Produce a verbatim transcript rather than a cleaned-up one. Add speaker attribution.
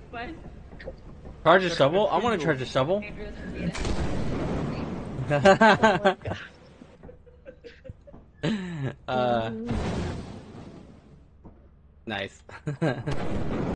Speaker 1: What?
Speaker 2: Charge a shovel? I want to charge a shovel. uh, nice.